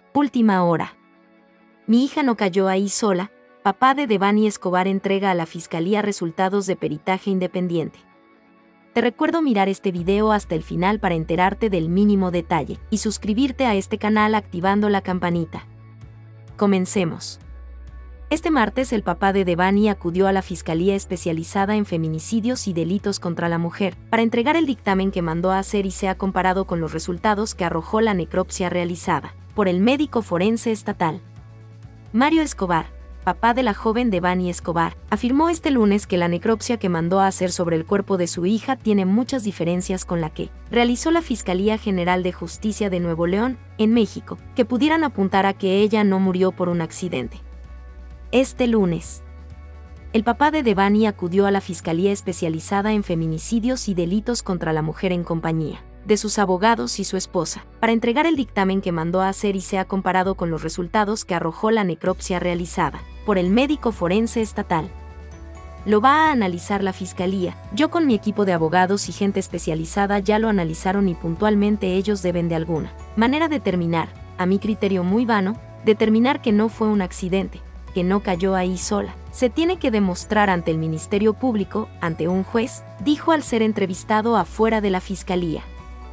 Última hora. Mi hija no cayó ahí sola. Papá de Devani Escobar entrega a la Fiscalía resultados de peritaje independiente. Te recuerdo mirar este video hasta el final para enterarte del mínimo detalle y suscribirte a este canal activando la campanita. Comencemos. Este martes el papá de Devani acudió a la Fiscalía especializada en feminicidios y delitos contra la mujer para entregar el dictamen que mandó a hacer y se ha comparado con los resultados que arrojó la necropsia realizada por el médico forense estatal. Mario Escobar, papá de la joven Devani Escobar, afirmó este lunes que la necropsia que mandó a hacer sobre el cuerpo de su hija tiene muchas diferencias con la que realizó la Fiscalía General de Justicia de Nuevo León, en México, que pudieran apuntar a que ella no murió por un accidente. Este lunes, el papá de Devani acudió a la Fiscalía especializada en feminicidios y delitos contra la mujer en compañía de sus abogados y su esposa, para entregar el dictamen que mandó a hacer y se ha comparado con los resultados que arrojó la necropsia realizada por el médico forense estatal. Lo va a analizar la Fiscalía. Yo con mi equipo de abogados y gente especializada ya lo analizaron y puntualmente ellos deben de alguna manera determinar, a mi criterio muy vano, determinar que no fue un accidente, que no cayó ahí sola. Se tiene que demostrar ante el Ministerio Público, ante un juez, dijo al ser entrevistado afuera de la Fiscalía.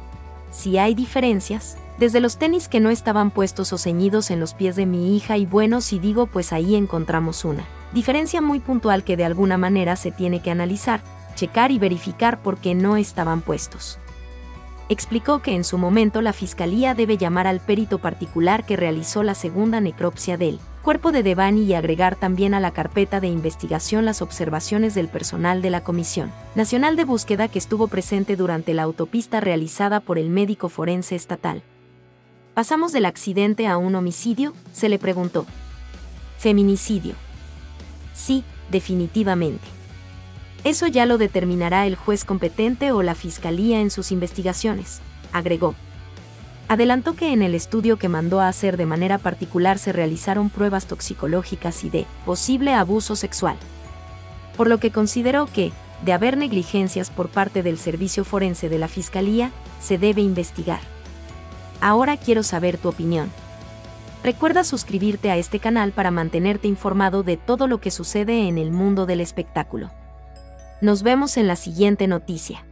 Si hay diferencias, desde los tenis que no estaban puestos o ceñidos en los pies de mi hija y bueno, si digo pues ahí encontramos una diferencia muy puntual que de alguna manera se tiene que analizar, checar y verificar por qué no estaban puestos. Explicó que en su momento la Fiscalía debe llamar al perito particular que realizó la segunda necropsia del cuerpo de Devani y agregar también a la carpeta de investigación las observaciones del personal de la Comisión Nacional de Búsqueda que estuvo presente durante la autopsia realizada por el médico forense estatal. ¿Pasamos del accidente a un homicidio?, se le preguntó. ¿Feminicidio? Sí, definitivamente. Eso ya lo determinará el juez competente o la Fiscalía en sus investigaciones, agregó. Adelantó que en el estudio que mandó a hacer de manera particular se realizaron pruebas toxicológicas y de posible abuso sexual, por lo que consideró que, de haber negligencias por parte del servicio forense de la Fiscalía, se debe investigar. Ahora quiero saber tu opinión. Recuerda suscribirte a este canal para mantenerte informado de todo lo que sucede en el mundo del espectáculo. Nos vemos en la siguiente noticia.